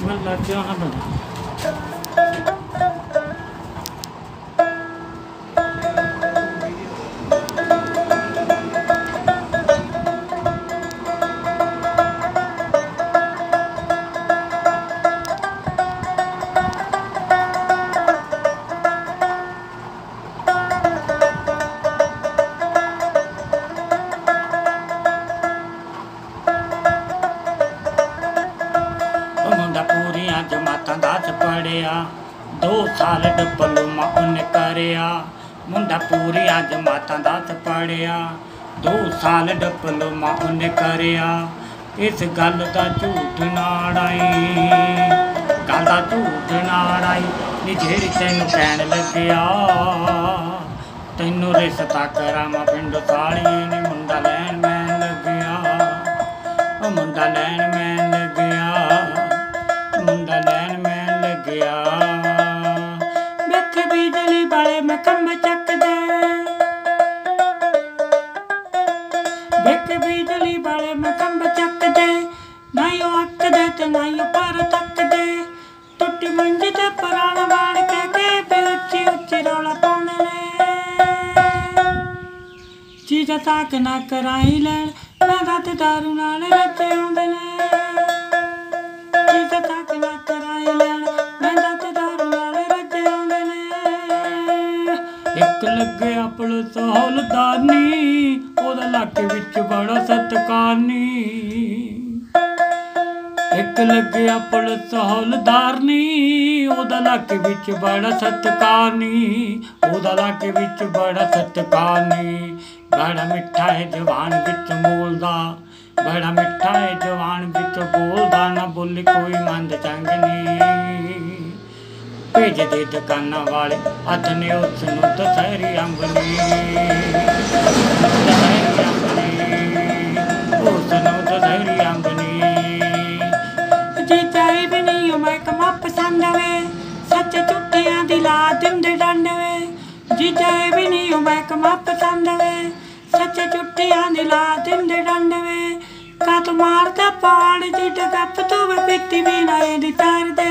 ਬਿਸਮਿਲ੍ਲਾ ਕਿਉਂ ਨਾ ਬਣਾ मुंडा पूरियां जमातां दस पढ़िया 2 साल डिप्लोमा उन्हें करिया मुंडा पूरियां जमातां दस पढ़िया 2 साल डिप्लोमा उन्हें करिया इस गल दा झूठ ना अड़ाई गल दा झूठ ना अड़ाई नी जेहड़ी तैनूं कहण लग्गिया तैनूं रिश्ता करावां पिंड साली नी मुंडा लैण मैन लग्गिया ओ मुंडा लैण मैन लग्गिया मुंडा लैण मैन लग्गिया वेख बिजली वाले मैं खंभ चकदे वेख बिजली वाले मैं खंभ चकदे ना ही अकदे ते ना ही पर तकदे टुटी मंजी ते पुराण वाण के भी उच्ची उच्ची रौला पाउंदे ने चीज़ां ताक ना कराई लैण मैं ते दारू नाल रचे आउंदे ने एक लग्गिया पुलिस हौलदार नी ओहदा इलाके विच बड़ा सत्कार नी एक लग्गिया पुलिस हौलदार नी ओहदा इलाके विच बड़ा सत्कार नी ओहदा इलाके विच बड़ा सत्कार नी बड़ा मिठा है जवान विच बोलदा बड़ा मिठा है जवान विच बोलदा ना बोली कोई मंद चंग नी भेज दे दुकाना वाले हथ ने उसनूं दशहरी अंब नी उसनूं दशहरी अंब नी जी चाहे भी नहीं हो मैं कमा पसंद वे सच झूठियां दी ला दिंदे डंड वे जी चाहे भी नहीं हो मैं कमा पसंद वे सच झूठियां दी ला दिंदे डंड वे का तू मारदा पाड़ जी डगप तू वे पीती भी ना दी तार दे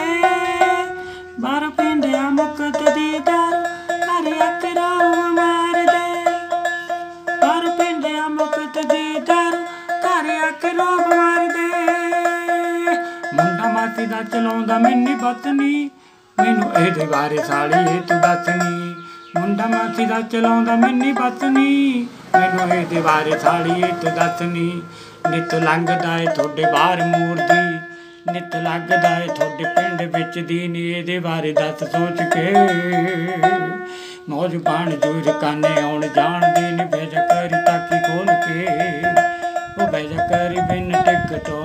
बार पिंडिया मुकत दी दारू घर अक रोब मार दे बार पिंडिया मुकत दी दारू घर अक रोब मार दे मुंडा मासी दा चलाउंदा मिन्नी बतनी मैनू इहदे बारे साली ए तू दसनी मुंडा मासी दा चलाउंदा मिन्नी बतनी मैनू इहदे बारे साली ए तू दसनी नित लंघदा ए तुहाडे बाहर मूरदी नित लगदा है तुहाडे पिंड विच दी नी इहदे बारे दस सोच के मौज पाण जूर काने आउण जाण दे नी भेजा करी ताकी खोल के ओ भेजा करी बिन टिकटो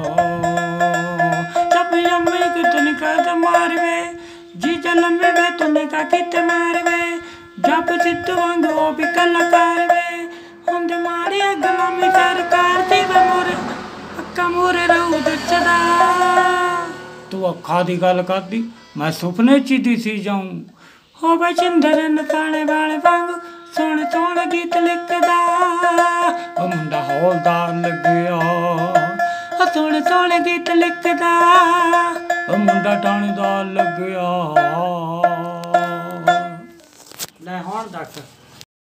जब यम्मे कितने कद मारवे जीजा लम्बे वे तुने का कित मारवे जब सिद्ध वांग ओ भी कलाकार वे हुंदे मारे गुलामी सरकार दी वे मोरे अक्का मोरे रहू दचदा तू अखा दी गल करदी मैं सुपने च दिसी जाऊं हो बचिंदर नकाणे वाले वांग सोहणे सोहणे गीत लिखदा ओ मुंडा हौलदार लग्गिया सोहणे सोहणे गीत लिखदा ओ मुंडा ठाणेदार लग्गिया ले हुण दस